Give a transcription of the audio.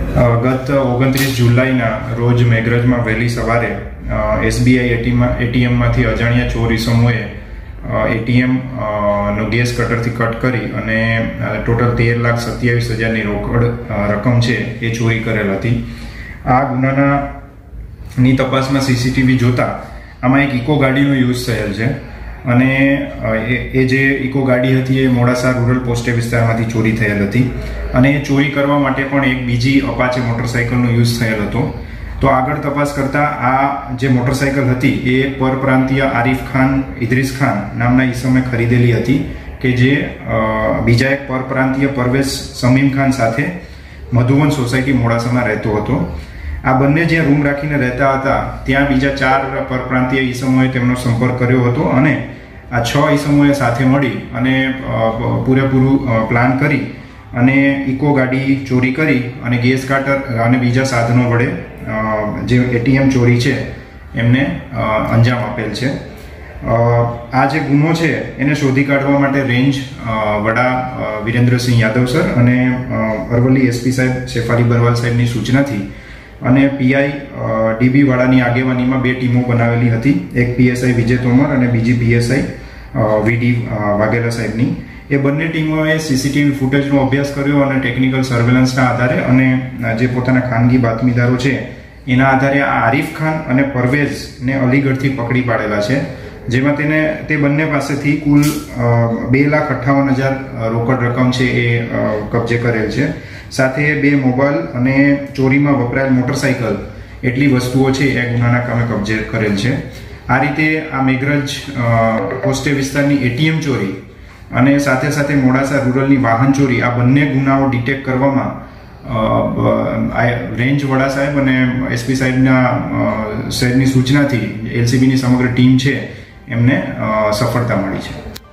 ગત 29 જુલાઈના રોજ મેઘરજમાં વહેલી સવારે એસબીઆઈ એટીએમમાંથી અજાણ્યા ચોર ઇસમોએ એટીએમ નો ગેસ કટરથી કટ કરી અને ટોટલ 13,27,000ની રોકડ રકમ છે એ ચોરી કરેલ હતી. આ ગુનાની તપાસમાં સીસીટીવી જોતા આમાં એક ઇકો ગાડીનો યુઝ થયેલ છે અને એ જે ઇકો ગાડી હતી એ મોડાસા રૂરલ પોસ્ટે વિસ્તારમાંથી ચોરી થયેલ હતી અને એ ચોરી કરવા માટે પણ એક બીજી અપાચે મોટરસાઇકલનો યુઝ થયેલ હતો. તો આગળ તપાસ કરતા આ જે મોટરસાઇકલ હતી એ પરપ્રાંતીય આરિફ ખાન ઇદ્રીસ ખાન નામના ઈસમે ખરીદેલી હતી કે જે બીજા એક પરપ્રાંતીય પરવેઝ સમીમ ખાન સાથે મધુવન સોસાયટી મોડાસામાં રહેતો હતો. આ બંને જ્યાં રૂમ રાખીને રહેતા હતા ત્યાં બીજા 4 પરપ્રાંતીય ઈસમોએ તેમનો સંપર્ક કર્યો હતો અને આ 6 ઈસમોએ સાથે મળી અને પૂરેપૂરું પ્લાન કરી અને ઇકો ગાડી ચોરી કરી અને ગેસ કાટર અને બીજા સાધનો વડે જે એટીએમ ચોરી છે એમને અંજામ આપેલ છે. આ જે ગુનો છે એને શોધી કાઢવા માટે રેન્જ વડા વિરેન્દ્રસિંહ યાદવ સર અને અરવલ્લી એસપી સાહેબ શેફાલી બરવાલ સાહેબની સૂચનાથી અને પીઆઈ ડીબી વાળાની આગેવાનીમાં 2 ટીમો બનાવેલી હતી. એક પીએસઆઈ વિજય તોમર અને બીજી પીએસઆઈ વીડી વાઘેલા સાહેબની. એ બંને ટીમોએ સીસીટીવી ફૂટેજનો અભ્યાસ કર્યો અને ટેકનિકલ સર્વેલન્સના આધારે અને જે પોતાના ખાનગી બાતમીદારો છે એના આધારે આ આરિફ ખાન અને પરવેઝને અલીગઢથી પકડી પાડેલા છે, જેમાં તે બંને પાસેથી કુલ 2,58,000 રોકડ રકમ છે એ કબજે કરેલ છે. સાથે 2 મોબાઈલ અને ચોરીમાં વપરાયેલ મોટરસાઇકલ એટલી વસ્તુઓ છે એ ગુનાના કામે કબજે કરેલ છે. આ રીતે આ મેઘરજ પોસ્ટે વિસ્તારની એટીએમ ચોરી અને સાથે સાથે મોડાસા રૂરલની વાહન ચોરી આ બંને ગુનાઓ ડિટેક્ટ કરવામાં રેન્જ વડા સાહેબ અને એસપી સાહેબની સૂચનાથી એલસીબીની સમગ્ર ટીમ છે એમને સફળતા મળી છે.